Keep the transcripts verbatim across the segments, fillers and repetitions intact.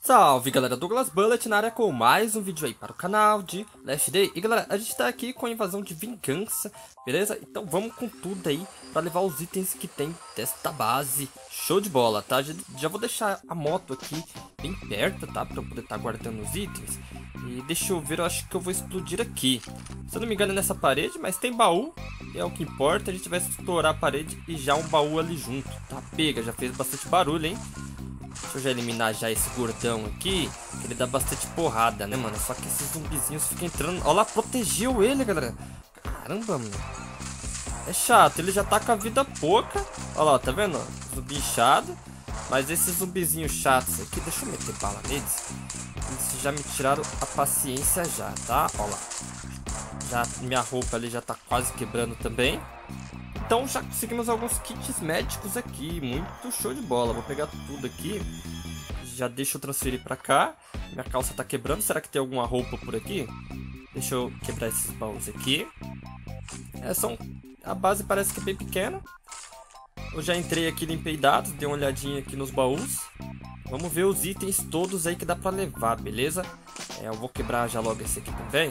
Salve galera, Douglas Bullet na área com mais um vídeo aí para o canal de Last Day. E galera, a gente tá aqui com a invasão de vingança, beleza? Então vamos com tudo aí para levar os itens que tem desta base. Show de bola, tá? Já, já vou deixar a moto aqui bem perto, tá? Para eu poder estar tá guardando os itens. E deixa eu ver, eu acho que eu vou explodir aqui. Se eu não me engano é nessa parede, mas tem baú, que é o que importa. A gente vai estourar a parede e já um baú ali junto, tá? Pega, já fez bastante barulho, hein? Deixa eu já eliminar já esse gordão aqui, que ele dá bastante porrada, né, mano? Só que esses zumbizinhos ficam entrando... Olha lá, protegeu ele, galera. Caramba, mano. É chato, ele já tá com a vida pouca. Olha lá, tá vendo? Zumbi inchado. Mas esses zumbizinhos chatos aqui, deixa eu meter bala neles. Eles já me tiraram a paciência já, tá? Olha lá. Já, minha roupa ali já tá quase quebrando também. Então já conseguimos alguns kits médicos aqui, muito show de bola. Vou pegar tudo aqui, já deixa eu transferir pra cá. Minha calça tá quebrando, será que tem alguma roupa por aqui? Deixa eu quebrar esses baús aqui. É, são... A base parece que é bem pequena. Eu já entrei aqui, limpei dados, dei uma olhadinha aqui nos baús. Vamos ver os itens todos aí que dá pra levar, beleza? É, eu vou quebrar já logo esse aqui também.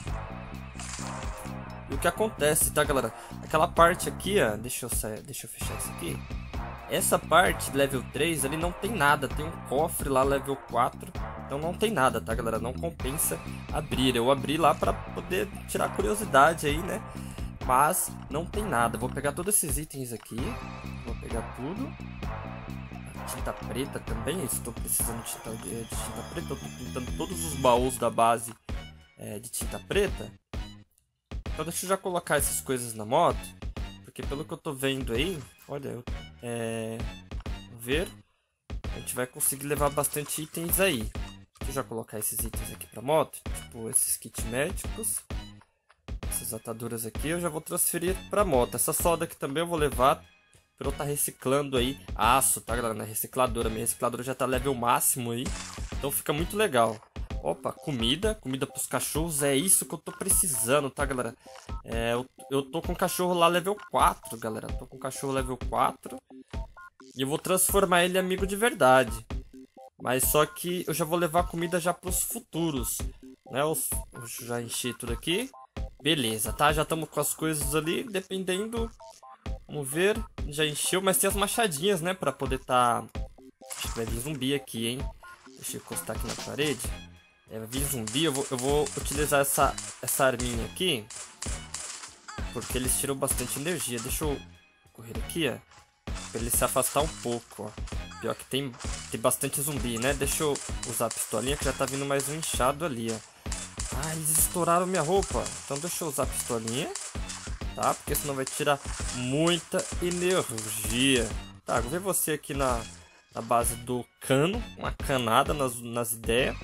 E o que acontece, tá, galera? Aquela parte aqui, ó, deixa eu sair, deixa eu fechar isso aqui. Essa parte, level três, ali não tem nada. Tem um cofre lá, level quatro. Então não tem nada, tá, galera? Não compensa abrir. Eu abri lá pra poder tirar curiosidade aí, né? Mas não tem nada. Vou pegar todos esses itens aqui. Vou pegar tudo. A tinta preta também. Estou precisando de tinta, de tinta preta. Eu tô pintando todos os baús da base é, de tinta preta. Então deixa eu já colocar essas coisas na moto, porque pelo que eu tô vendo aí, olha, eu, é, ver, a gente vai conseguir levar bastante itens aí. Deixa eu já colocar esses itens aqui pra moto, tipo esses kits médicos, essas ataduras aqui, eu já vou transferir pra moto. Essa solda aqui também eu vou levar pra eu estar tá reciclando aí aço, tá, galera, na recicladora. Minha recicladora já tá level máximo aí, então fica muito legal. Opa, comida, comida pros cachorros, é isso que eu tô precisando, tá, galera? É, eu, eu tô com o cachorro lá level quatro, galera. Tô com o cachorro level quatro. E eu vou transformar ele em amigo de verdade. Mas só que eu já vou levar comida já pros futuros, né? Eu, eu já enchi tudo aqui. Beleza, tá? Já estamos com as coisas ali, dependendo... Vamos ver, já encheu, mas tem as machadinhas, né? Pra poder tá... Acho que vai vir zumbi aqui, hein? Deixa eu encostar aqui na parede. É, vir zumbi, eu vou, eu vou utilizar essa, essa arminha aqui, porque eles tiram bastante energia. Deixa eu correr aqui, ó, pra ele se afastar um pouco, ó. Pior que tem, tem bastante zumbi, né? Deixa eu usar a pistolinha, que já tá vindo mais um inchado ali, ó. Ah, eles estouraram minha roupa. Então deixa eu usar a pistolinha, tá? Porque senão vai tirar muita energia. Tá, vou ver você aqui na, na base do cano, uma canada nas, nas ideias.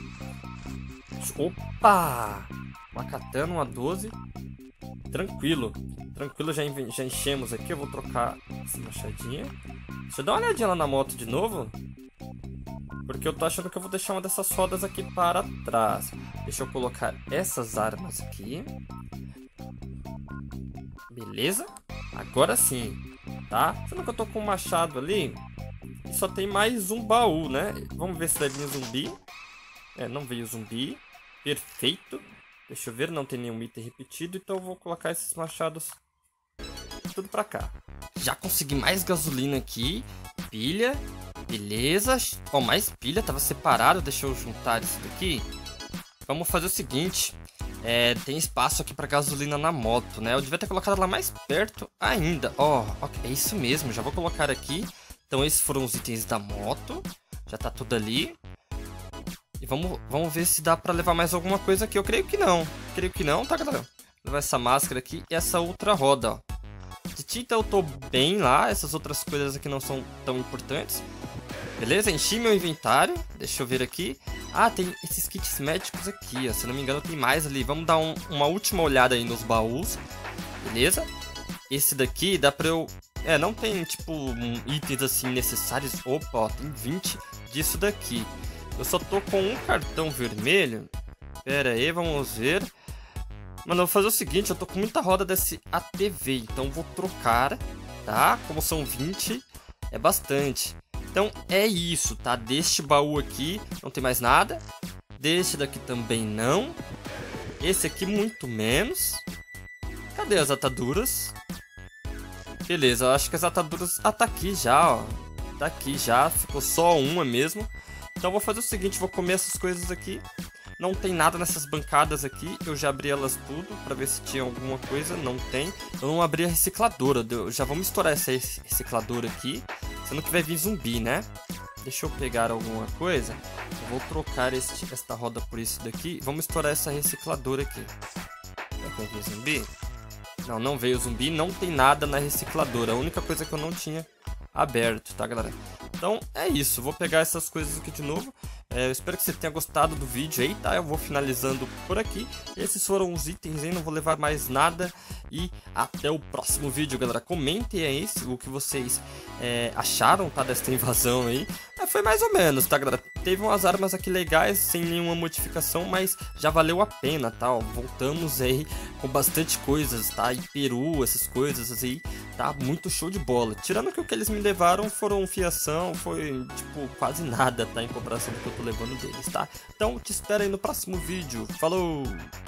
Opa! Uma katana, uma doze. Tranquilo. Tranquilo, já, já enchemos aqui. Eu vou trocar essa machadinha. Deixa eu dar uma olhadinha lá na moto de novo. Porque eu tô achando que eu vou deixar uma dessas rodas aqui para trás. Deixa eu colocar essas armas aqui. Beleza? Agora sim. Tá? Sendo que eu tô com um machado ali. E só tem mais um baú, né? Vamos ver se vai vir zumbi. É, não veio zumbi. Perfeito. Deixa eu ver, não tem nenhum item repetido. Então eu vou colocar esses machados tudo pra cá. Já consegui mais gasolina aqui. Pilha. Beleza. Ó, oh, mais pilha. Tava separado. Deixa eu juntar isso daqui. Vamos fazer o seguinte. É, tem espaço aqui pra gasolina na moto, né? Eu devia ter colocado lá mais perto ainda. Ó, oh, okay, é isso mesmo. Já vou colocar aqui. Então esses foram os itens da moto. Já tá tudo ali. E vamos, vamos ver se dá pra levar mais alguma coisa aqui. Eu creio que não. Creio que não, tá, galera? Vou levar essa máscara aqui e essa outra roda, ó. De tinta eu tô bem lá. Essas outras coisas aqui não são tão importantes. Beleza? Enchi meu inventário. Deixa eu ver aqui. Ah, tem esses kits médicos aqui, ó. Se não me engano tem mais ali. Vamos dar um, uma última olhada aí nos baús. Beleza? Esse daqui dá pra eu... É, não tem, tipo, um, itens assim necessários. Opa, ó, tem vinte disso daqui. Eu só tô com um cartão vermelho. Pera aí, vamos ver. Mano, eu vou fazer o seguinte, eu tô com muita roda desse A T V, então vou trocar, tá? Como são vinte, é bastante. Então é isso, tá? Deste baú aqui não tem mais nada. Deste daqui também não. Esse aqui muito menos. Cadê as ataduras? Beleza, eu acho que as ataduras... Ah, tá aqui já, ó. Tá aqui já, ficou só uma mesmo. Então eu vou fazer o seguinte, vou comer essas coisas aqui. Não tem nada nessas bancadas aqui. Eu já abri elas tudo pra ver se tinha alguma coisa. Não tem. Eu não abri a recicladora. Já vamos estourar essa recicladora aqui. Sendo que vai vir zumbi, né? Deixa eu pegar alguma coisa. Eu vou trocar este, esta roda por isso daqui. Vamos estourar essa recicladora aqui. Vai vir zumbi? Não, não veio zumbi. Não tem nada na recicladora. A única coisa que eu não tinha aberto, tá, galera? Então é isso, vou pegar essas coisas aqui de novo. é, Eu espero que você tenha gostado do vídeo aí, tá? Eu vou finalizando por aqui. Esses foram os itens aí, não vou levar mais nada. E até o próximo vídeo, galera. Comentem aí o que vocês é, acharam, tá? Desta invasão aí. é, Foi mais ou menos, tá, galera? Teve umas armas aqui legais, sem nenhuma modificação, mas já valeu a pena, tá? Ó, voltamos aí com bastante coisas, tá? E peru, essas coisas aí, tá? Muito show de bola. Tirando que o que eles me levaram foram fiação, foi, tipo, quase nada, tá? Em comparação do que eu tô levando deles, tá? Então, te espero aí no próximo vídeo. Falou!